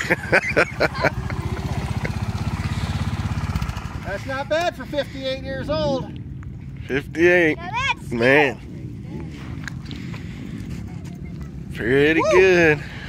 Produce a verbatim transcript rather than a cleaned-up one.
That's not bad for fifty-eight years old. fifty-eight. Now that's Man. Pretty good.